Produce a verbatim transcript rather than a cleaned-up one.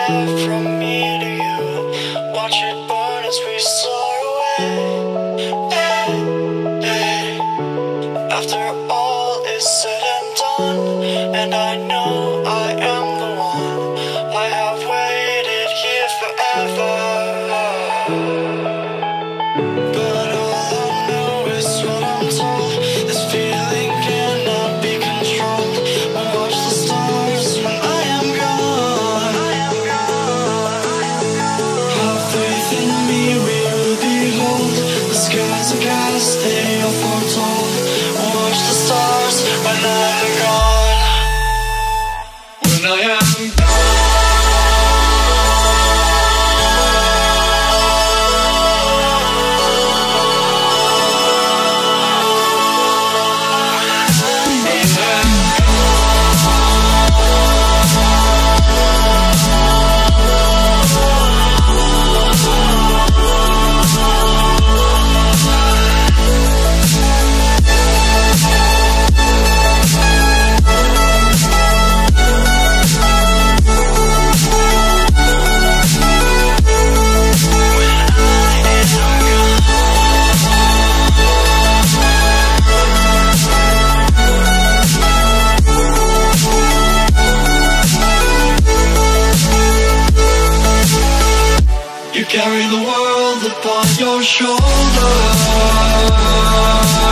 life from me to you. Watch it burn as we soar away. Hey, hey. After all is said and done, and I know I am the one, I have waited here forever. But all I know is what I'm told. This feeling cannot be controlled. I watch the stars when I am gone. I am gone. I am gone. Have faith in me, we will behold. The skies are cast, they are foretold. Watch the stars when I am gone. When I am gone. You carry the world upon your shoulders.